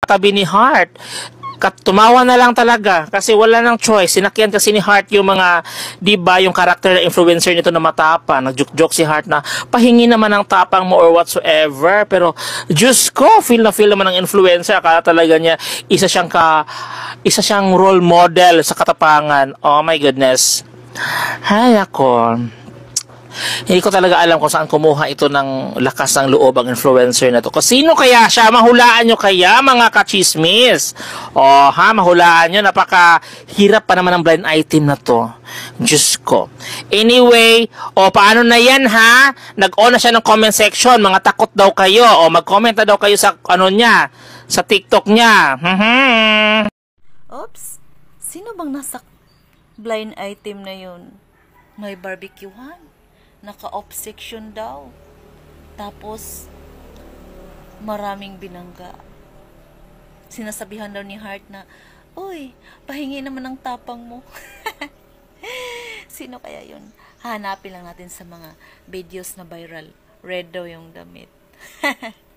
katabi ni Heart. Tumawa na lang talaga kasi wala nang choice. Sinakyan kasi ni Heart yung mga, di ba, yung character na influencer nito na matapang. Nagjoke-joke si Heart na pahingi naman ng tapang mo or whatsoever. Pero Diyos ko, feel na feel naman ng influencer. Akala talaga niya isa siyang role model sa katapangan. Oh my goodness. Hay ako. Hindi ko talaga alam kung saan kumuha ito ng lakas ng loob ang influencer na to. Kung sino kaya siya? Mahulaan nyo kaya, mga kachismis? O ha, mahulaan nyo. Napakahirap pa naman ang blind item na to. Diyos ko. Anyway, paano na yan ha? Nag-on na siya ng comment section. Mga takot daw kayo. Mag-comment na daw kayo sa niya, sa TikTok niya. Oops, sino bang nasa blind item na yun? May barbecuehan. Naka-off section daw. Tapos, maraming binangga. Sinasabihan daw ni Heart na, uy, pahingi naman ng tapang mo. Sino kaya yun? Hanapin lang natin sa mga videos na viral. Red daw yung damit.